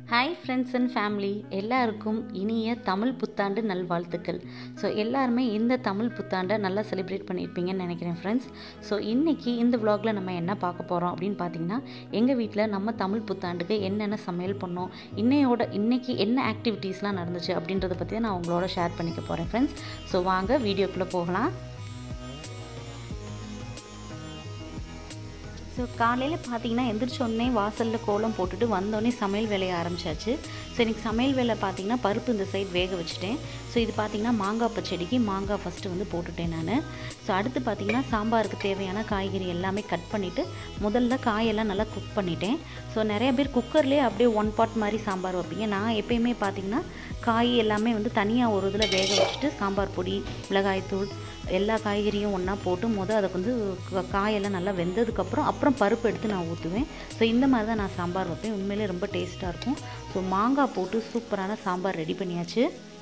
Hi friends and family, எல்லாருக்கும் இனிய தமிழ் புத்தாண்டு நல்வாழ்த்துக்கள். ஸோ எல்லாருமே இந்த தமிழ் புத்தாண்டை நல்லா செலிப்ரேட் பண்ணியிருப்பீங்கன்னு நினைக்கிறேன் ஃப்ரெண்ட்ஸ். ஸோ இன்றைக்கி இந்த vlogல நம்ம என்ன பார்க்க போகிறோம் அப்படின்னு பார்த்தீங்கன்னா, எங்கள் வீட்டில் நம்ம தமிழ் புத்தாண்டுக்கு என்னென்ன சமையல் பண்ணோம், இன்றைக்கி என்ன ஆக்டிவிட்டீஸ்லாம் நடந்துச்சு அப்படின்றத பற்றி நான் உங்களோட ஷேர் பண்ணிக்க போகிறேன் ஃப்ரெண்ட்ஸ். ஸோ வாங்க வீடியோக்குள்ளே போகலாம். ஸோ காலையில் பார்த்தீங்கன்னா எந்திரிச்சோடனே வாசலில் கோலம் போட்டுட்டு வந்தோடனே சமையல் வேலையை ஆரம்பிச்சாச்சு. ஸோ இன்றைக்கி சமையல் வேலை பார்த்தீங்கன்னா பருப்பு இந்த சைடு வேக வச்சுட்டேன். ஸோ இது பார்த்திங்கன்னா மாங்காய் பச்சடிக்கு மாங்காய் ஃபஸ்ட்டு போட்டுட்டேன் நான். ஸோ அடுத்து பார்த்திங்கன்னா சாம்பாருக்கு தேவையான காய்கறி எல்லாமே கட் பண்ணிவிட்டு முதல்ல காயெல்லாம் நல்லா குக் பண்ணிட்டேன். ஸோ நிறைய பேர் குக்கர்லேயே அப்படியே ஒன் பாட் மாதிரி சாம்பார் வைப்பீங்க. நான் எப்பயுமே பார்த்திங்கன்னா காய் எல்லாமே தனியாக ஒரு இதில் வேக வச்சுட்டு சாம்பார் பொடி, மிளகாய்த்தூள் எல்லா காய்கறியும் ஒன்றா போட்டு அதுக்கு காயெல்லாம் நல்லா வெந்ததுக்கப்புறம் பருப்பு எடுத்து நான் ஊற்றுவேன். ஸோ இந்த மாதிரி தான் நான் சாம்பார் வைப்பேன். உண்மையிலே ரொம்ப டேஸ்ட்டாக இருக்கும். ஸோ மாங்காய் போட்டு சூப்பரான சாம்பார் ரெடி பண்ணியாச்சு.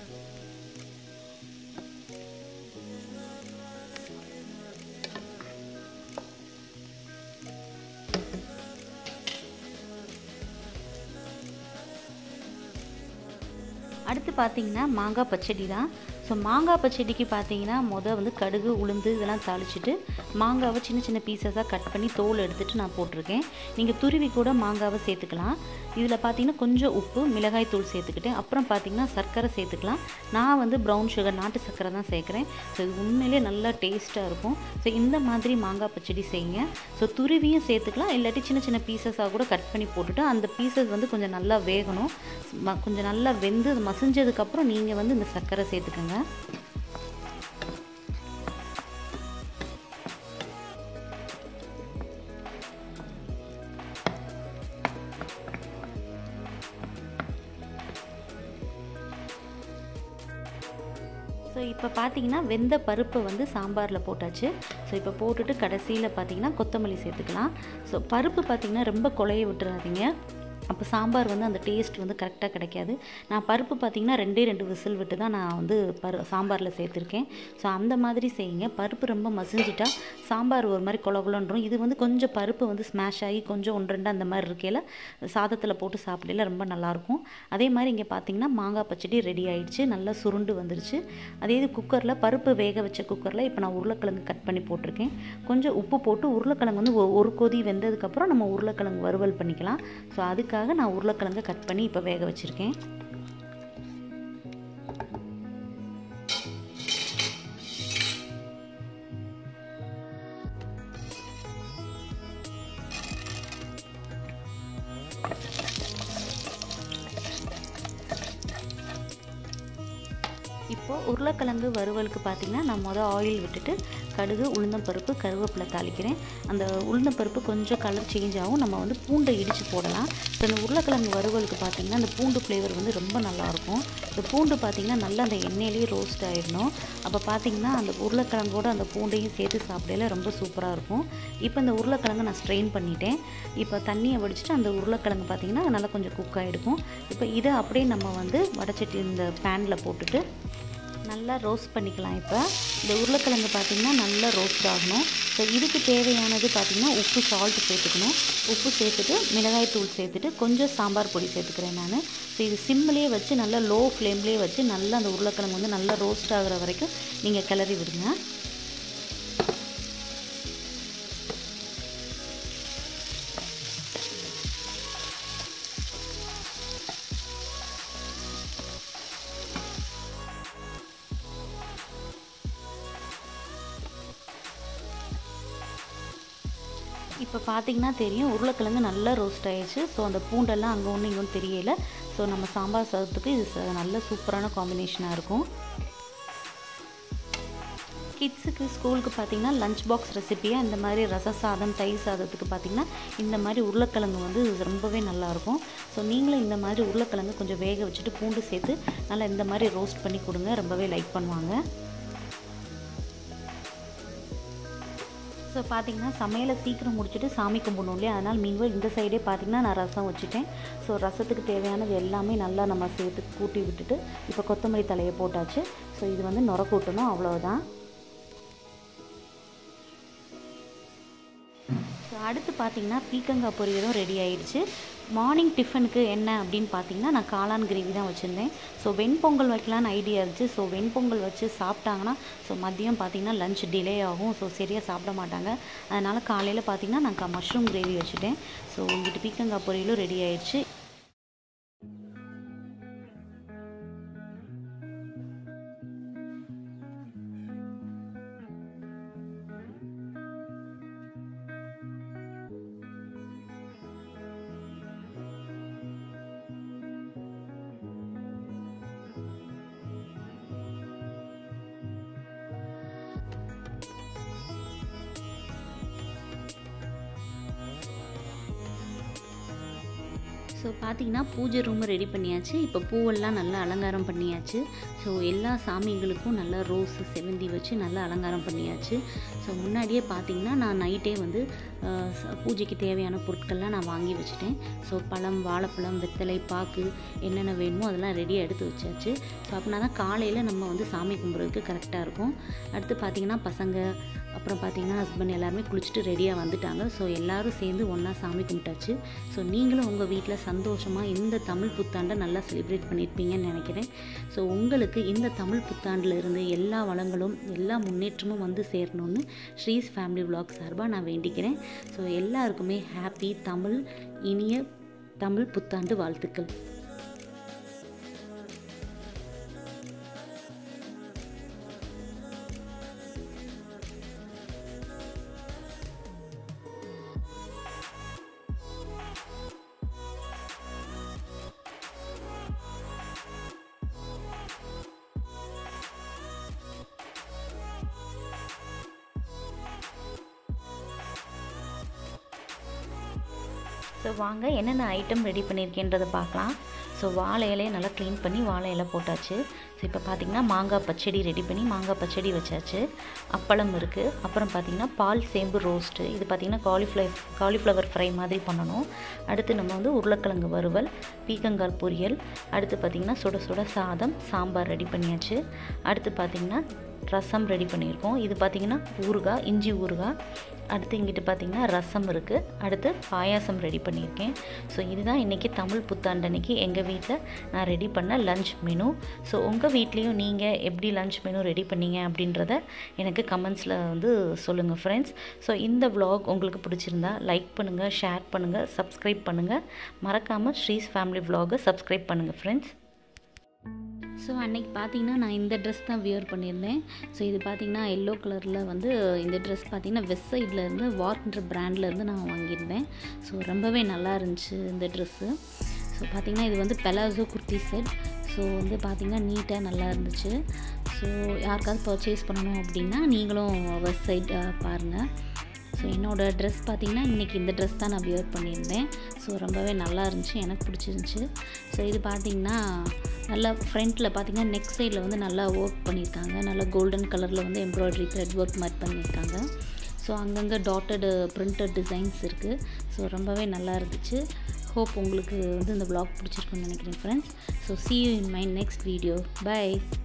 அடுத்து பார்த்திங்கன்னா மாங்காய் பச்சடி தான். ஸோ மாங்காய் பச்சடிக்கு பார்த்தீங்கன்னா கடுகு, உளுந்து இதெல்லாம் தாளிச்சிட்டு மாங்காவை சின்ன சின்ன பீசஸாக கட் பண்ணி தோல் எடுத்துகிட்டு நான் போட்டிருக்கேன். நீங்கள் துருவி கூட மாங்காவை சேர்த்துக்கலாம். இதில் பார்த்தீங்கன்னா கொஞ்சம் உப்பு, மிளகாய் தூள் சேர்த்துக்கிட்டேன். அப்புறம் பார்த்தீங்கன்னா சர்க்கரை சேர்த்துக்கலாம். நான் ப்ரௌன் சுகர், நாட்டு சர்க்கரை தான் சேர்க்குறேன். ஸோ இது உண்மையிலே நல்லா டேஸ்ட்டாக இருக்கும். ஸோ இந்த மாதிரி மாங்காய் பச்சடி செய்யுங்க. ஸோ துருவியும் சேர்த்துக்கலாம், இல்லாட்டி சின்ன சின்ன பீசஸாக கூட கட் பண்ணி போட்டுட்டு அந்த பீசஸ் கொஞ்சம் நல்லா வேகணும். கொஞ்சம் நல்லா வெந்து மசிஞ்சதுக்கப்புறம் நீங்கள் இந்த சர்க்கரை சேர்த்துக்கோங்க. ஸோ இப்போ பார்த்தீங்கன்னா வெந்த பருப்பை சாம்பாரில் போட்டாச்சு. ஸோ இப்போ போட்டுட்டு கடைசியில் பார்த்தீங்கன்னா கொத்தமல்லி சேர்த்துக்கலாம். ஸோ பருப்பு பார்த்தீங்கன்னா ரொம்ப குழைய விட்டுறாதீங்க, அப்போ சாம்பார் அந்த டேஸ்ட் கரெக்டாக கிடைக்காது. நான் பருப்பு பார்த்திங்கன்னா 2 விசில் விட்டு தான் நான் சாம்பாரில் சேர்த்துருக்கேன். ஸோ அந்த மாதிரி செய்யுங்க. பருப்பு ரொம்ப மசிஞ்சிட்டா சாம்பார் ஒரு மாதிரி குளகுலன்றும். இது கொஞ்சம் பருப்பு ஸ்மாஷ் ஆகி கொஞ்சம் 1-2 அந்த மாதிரி இருக்கையில் சாதத்தில் போட்டு சாப்பிடல ரொம்ப நல்லாயிருக்கும். அதே மாதிரி இங்கே பார்த்திங்கன்னா மாங்காய் பச்சடி ரெடி ஆகிடுச்சு, நல்லா சுருண்டு வந்துருச்சு. அதே இது குக்கரில் பருப்பு வேக வச்ச குக்கரில் இப்போ நான் உருளைக்கிழங்கு கட் பண்ணி போட்டிருக்கேன். கொஞ்சம் உப்பு போட்டு உருளைக்கிழங்கு ஒரு கொதி வெந்ததுக்கப்புறம் நம்ம உருளைக்கிழங்கு வறுவல் பண்ணிக்கலாம். ஸோ அதுக்காக நான் உருளைக்கிழங்கை கட் பண்ணி இப்போ வேக வச்சுருக்கேன். இப்போது உருளைக்கிழங்கு வறுவலுக்கு பார்த்திங்கன்னா நான் ஆயில் விட்டுட்டு கடுகு, உளுந்தம்பருப்பு, கருவேப்பிலை தாளிக்கிறேன். அந்த உளுந்தம்பருப்பு கொஞ்சம் கலர் சேஞ்ச் ஆகும். நம்ம பூண்டை இடித்து போடலாம். ஸோ இந்த உருளைக்கிழங்கு வறுவலுக்கு பார்த்திங்கன்னா அந்த பூண்டு ஃப்ளேவர் ரொம்ப நல்லாயிருக்கும். இந்த பூண்டு பார்த்திங்கன்னா நல்லா அந்த எண்ணெயிலேயே ரோஸ்ட் ஆகிடணும். அப்போ பார்த்திங்கன்னா அந்த உருளைக்கிழங்கோடு அந்த பூண்டையும் சேர்த்து சாப்பிடல ரொம்ப சூப்பராக இருக்கும். இப்போ இந்த உருளைக்கிழங்கு நான் ஸ்ட்ரெயின் பண்ணிட்டேன். இப்போ தண்ணியை வடிச்சிட்டு அந்த உருளைக்கிழங்கு பார்த்திங்கன்னா நல்லா கொஞ்சம் குக் ஆகிடுக்கும். இப்போ இதை அப்படியே நம்ம வடச்சட்டி இந்த பேனில் போட்டுட்டு நல்லா ரோஸ்ட் பண்ணிக்கலாம். இப்போ இந்த உருளைக்கிழங்கு பார்த்திங்கன்னா நல்லா ரோஸ்ட் ஆகணும். ஸோ இதுக்கு தேவையானது பார்த்திங்கன்னா உப்பு, சால்ட் சேர்த்துக்கணும். உப்பு சேர்த்துட்டு மிளகாய் தூள் சேர்த்துட்டு கொஞ்சம் சாம்பார் பொடி சேர்த்துக்கிறேன் நான். ஸோ இது சிம்மிலே வச்சு நல்லா லோ ஃப்ளேம்லேயே வச்சு நல்லா அந்த உருளைக்கிழங்கு நல்லா ரோஸ்ட் ஆகிற வரைக்கும் நீங்கள் கிளறி விடுங்க. இப்போ பார்த்திங்கன்னா தெரியும் உருளைக்கிழங்கு நல்லா ரோஸ்ட் ஆகிடுச்சு. ஸோ அந்த பூண்டெல்லாம் அங்கே ஒன்று இங்கே தெரியல. ஸோ நம்ம சாம்பார் சாதத்துக்கு இது நல்ல சூப்பரான காம்பினேஷனாக இருக்கும். கிட்ஸுக்கு ஸ்கூலுக்கு பார்த்திங்கன்னா லஞ்ச் பாக்ஸ் ரெசிப்பியாக இந்த மாதிரி ரச சாதம், தயிர் சாதத்துக்கு பார்த்திங்கன்னா இந்த மாதிரி உருளைக்கிழங்கு ரொம்பவே நல்லாயிருக்கும். ஸோ நீங்களும் இந்த மாதிரி உருளைக்கிழங்கு கொஞ்சம் வேக வச்சுட்டு பூண்டு சேர்த்து நல்லா இந்த மாதிரி ரோஸ்ட் பண்ணி கொடுங்க, ரொம்பவே லைக் பண்ணுவாங்க. ஸோ பார்த்திங்கன்னா சமையலை சீக்கிரம் முடிச்சுட்டு சாமி கும்பிடணும் இல்லையா, அதனால் மீன்வெல் இந்த சைடே பார்த்திங்கன்னா நான் ரசம் வச்சுட்டேன். ஸோ ரசத்துக்கு தேவையானது எல்லாமே நல்லா நம்ம சேர்த்து கூட்டி விட்டுட்டு இப்போ கொத்தமல்லி தலையை போட்டாச்சு. ஸோ இது நுர கூட்டணும், அவ்வளோதான். ஸோ அடுத்து பார்த்திங்கன்னா பீக்கங்காய் பொரியலும் ரெடி ஆயிடுச்சு. மார்னிங் டிஃபனுக்கு என்ன அப்படின்னு பார்த்தீங்கன்னா நான் காளான் கிரேவி தான் வச்சுருந்தேன். ஸோ வெண்பொங்கல் வைக்கலான்னு ஐடியா இருந்துச்சு. ஸோ வெண்பொங்கல் வச்சு சாப்பிட்டாங்கன்னா ஸோ மதியம் பார்த்திங்கன்னா லஞ்ச் டிலே ஆகும். ஸோ சரியாக சாப்பிட மாட்டாங்க. அதனால் காலையில் பார்த்திங்கன்னா நான் மஷ்ரூம் கிரேவி வச்சுட்டேன். ஸோ இங்கிட்டு பீக்கங்காய் பொரியலும் ரெடி ஆயிடுச்சு. ஸோ பார்த்திங்கன்னா பூஜை ரூம் ரெடி பண்ணியாச்சு. இப்போ பூவெல்லாம் நல்லா அலங்காரம் பண்ணியாச்சு. ஸோ எல்லா சாமிங்களுக்கும் நல்லா ரோஸு செவந்தி வச்சு நல்லா அலங்காரம் பண்ணியாச்சு. ஸோ முன்னாடியே பார்த்திங்கன்னா நான் நைட்டே வந்து பூஜைக்கு தேவையான பொருட்கள்லாம் நான் வாங்கி வச்சுட்டேன். ஸோ பழம், வாழைப்பழம், வெத்தலை, பாக்கு என்னென்ன வேணுமோ அதெல்லாம் ரெடியாக எடுத்து வச்சாச்சு. ஸோ அப்படின்னா தான் காலையில் நம்ம வந்து சாமி கும்பிட்றதுக்கு கரெக்டாக இருக்கும். அடுத்து பார்த்திங்கன்னா பசங்க அப்புறம் பார்த்திங்கன்னா ஹஸ்பண்ட் எல்லாருமே குளிச்சுட்டு ரெடியாக வந்துட்டாங்க. ஸோ எல்லோரும் சேர்ந்து ஒன்றா சாமி கும்பிட்டாச்சு. ஸோ நீங்களும் உங்கள் வீட்டில் சந்தோஷமாக இந்த தமிழ் புத்தாண்டை நல்லா செலிப்ரேட் பண்ணியிருப்பீங்கன்னு நினைக்கிறேன். ஸோ உங்களுக்கு இந்த தமிழ் புத்தாண்டில் இருந்து எல்லா வளங்களும் எல்லா முன்னேற்றமும் வந்து சேரணும்னு ஸ்ரீஸ் ஃபேமிலி விலாக் சார்பாக நான் வேண்டிக்கிறேன். ஸோ எல்லாருக்குமே ஹாப்பி தமிழ், இனிய தமிழ் புத்தாண்டு வாழ்த்துக்கள். ஸோ வாங்க என்னென்ன ஐட்டம் ரெடி பண்ணியிருக்கேன்றதை பார்க்கலாம். ஸோ வாழை இலையை நல்லா க்ளீன் பண்ணி வாழை இலை போட்டாச்சு. ஸோ இப்போ பார்த்திங்கன்னா மாங்காய் பச்சடி ரெடி பண்ணி மாங்காய் பச்சடி வச்சாச்சு. அப்பளம் இருக்குது. அப்புறம் பார்த்திங்கன்னா பால் சேம்பு ரோஸ்ட்டு. இது பார்த்திங்கன்னா காலிஃப்ளவர் ஃப்ரை மாதிரி பண்ணணும். அடுத்து நம்ம வந்து உருளைக்கிழங்கு வறுவல், பீக்கங்காய் பொரியல். அடுத்து பார்த்திங்கன்னா சுட சுட சாதம், சாம்பார் ரெடி பண்ணியாச்சு. அடுத்து பார்த்திங்கன்னா ரசம் ரெடி பண்ணியிருக்கோம். இது பார்த்திங்கன்னா ஊறுகாய், இஞ்சி ஊறுகாய். அடுத்து இங்கிட்டு பார்த்திங்கன்னா ரசம் இருக்குது. அடுத்து பாயாசம் ரெடி பண்ணியிருக்கேன். ஸோ இதுதான் இன்றைக்கி தமிழ் புத்தாண்டு அன்றைக்கி எங்கள் வீட்டில் நான் ரெடி பண்ண லஞ்ச் மெனு. ஸோ உங்கள் வீட்லேயும் நீங்கள் எப்படி லஞ்ச் மெனு ரெடி பண்ணீங்க அப்படின்றத எனக்கு கமெண்ட்ஸில் வந்து சொல்லுங்கள் ஃப்ரெண்ட்ஸ். ஸோ இந்த vlog உங்களுக்கு பிடிச்சிருந்தா லைக் பண்ணுங்கள், ஷேர் பண்ணுங்கள், சப்ஸ்கிரைப் பண்ணுங்கள். மறக்காமல் ஸ்ரீஸ் ஃபேமிலி vlog-ஐ சப்ஸ்கிரைப் பண்ணுங்கள் ஃப்ரெண்ட்ஸ். ஸோ அன்றைக்கி பார்த்திங்கன்னா நான் இந்த ட்ரெஸ் தான் வியர் பண்ணியிருந்தேன். ஸோ இது பார்த்திங்கன்னா எல்லோ கலரில் வந்து இந்த ட்ரெஸ் பார்த்திங்கன்னா வெஸ்ட் சைட்லேருந்து வார்க்ன்ற பிராண்ட்லேருந்து நான் வாங்கியிருந்தேன். ஸோ ரொம்பவே நல்லா இருந்துச்சு இந்த ட்ரெஸ்ஸு. ஸோ பார்த்திங்கன்னா இது வந்து பெலாசோ குர்த்தி செட். ஸோ வந்து பார்த்திங்கன்னா நீட்டாக நல்லா இருந்துச்சு. ஸோ யாருக்காவது பர்ச்சேஸ் பண்ணணும் அப்படின்னா நீங்களும் வெஸ்ட் சைட் பாருங்கள். ஸோ என்னோடய ட்ரெஸ் பார்த்திங்கன்னா இன்றைக்கி இந்த ட்ரெஸ் தான் நான் வியர் பண்ணியிருந்தேன். ஸோ ரொம்பவே நல்லா இருந்துச்சு, எனக்கு பிடிச்சிருந்துச்சி. ஸோ இது பார்த்திங்கன்னா நல்லா ஃப்ரண்ட்டில் பார்த்திங்கன்னா நெக் சைடில் வந்து நல்லா ஒர்க் பண்ணியிருக்காங்க. நல்லா கோல்டன் கலரில் வந்து எம்ப்ராய்டரி த்ரெட் ஒர்க் மாதிரி பண்ணியிருக்காங்க. ஸோ அங்கங்கே டாட்டடு பிரிண்டட் டிசைன்ஸ் இருக்குது. ஸோ ரொம்பவே நல்லா இருந்துச்சு. ஹோப் உங்களுக்கு வந்து இந்த vlog பிடிச்சிருக்குன்னு நினைக்கிறேன் friends. So see you in my next video. Bye.